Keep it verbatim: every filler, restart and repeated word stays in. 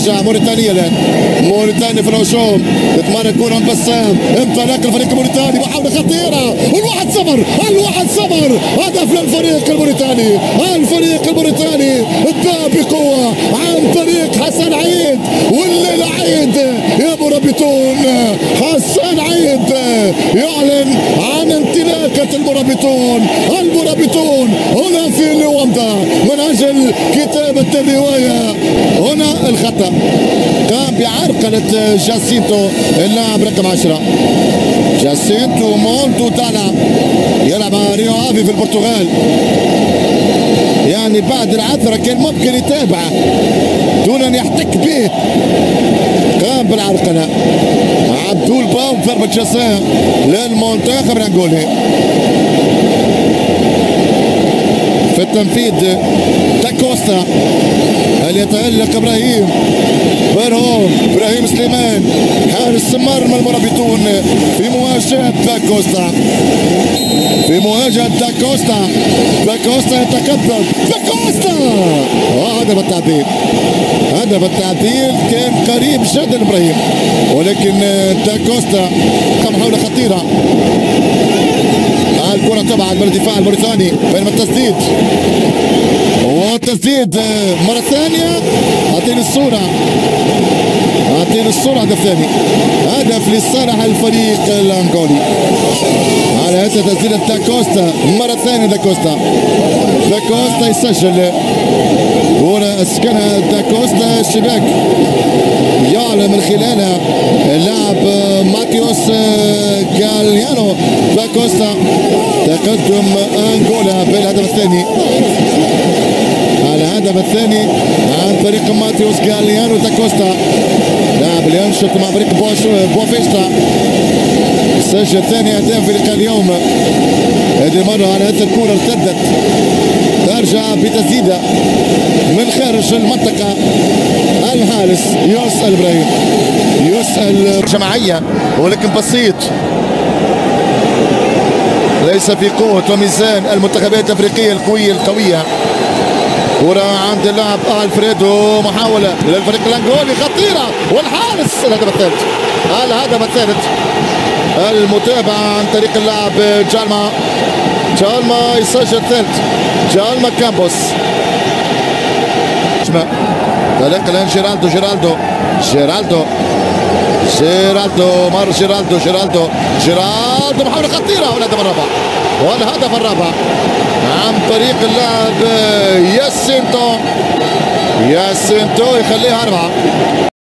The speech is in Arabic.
موريتانيا الان، موريتانيا في الهجوم، تتمرن كورة من بسام، انطلاق الفريق الموريتاني، محاولة خطيرة، والواحد صفر، الواحد صفر، هدف للفريق الموريتاني، الفريق الموريتاني بدا بقوة عن طريق حسن عيد، والليلة عيد يا مرابطون، حسن عيد يعلن عن انطلاقة المرابطون، المرابطون هنا في لواندا من أجل كتابة الرواية. هنا الخطأ قام بعرقلة جاسينتو اللاعب رقم عشرة، جاسينتو مونتو دالا يلعب مع ريو افي في البرتغال، يعني بعد العثرة كان ممكن يتابعه دون ان يحتك به، قام بالعرقلة. عبدول باوم ضربة جزاء للمنتخب الانغولي. في التنفيذ داكوستا، هل يتألق ابراهيم برهوم، ابراهيم سليمان حارس مرمى المرابطون في مواجهة داكوستا، في مواجهة داكوستا، داكوستا يتقدم، داكوستا وهدف التعديل، هدف التعديل كان قريب جدا ابراهيم، ولكن داكوستا محاولة خطيرة. الكرة طبعا من الدفاع الموريتاني، بينما التسديد والتسديد مرة ثانية. أعطيني الصورة، أعطيني الصورة. هدف ثاني، هدف لصالح الفريق الأنغولي على هذا تسديد داكوستا مرة ثانية. داكوستا داكوستا يسجل كرة اسكنها داكوستا الشباك، يعلن من خلالها اللاعب ماتيوس غاليانو. داكوستا تقدم انغولا بالهدف الثاني، الهدف الثاني عن طريق ماتيوس غاليانو. داكوستا لاعب اللي ينشط مع فريق بوافيستا، سجل ثاني اهداف في لقاء اليوم. هذه المرة على هذه الكرة ارتدت، ترجع بتسديدة من خارج المنطقة. الحارس يسأل ابراهيم، يسأل جماعية ولكن بسيط، ليس في قوة وميزان المنتخبات الافريقية القوية القوية. كرة عند اللاعب الفريدو، محاولة للفريق الانغولي خطيرة، والحارس الهدف الثالث، الهدف الثالث. المتابعة عن طريق اللاعب جالما، جالما يسجل الثالث، جالما كامبوس. طريق الان جيرالدو، جيرالدو جيرالدو جيرالدو مر جيرالدو جيرالدو جيرالدو محاولة خطيرة، والهدف الرابع، والهدف الرابع عن طريق اللاعب ياسينتو، ياسينتو يخليها أربعة.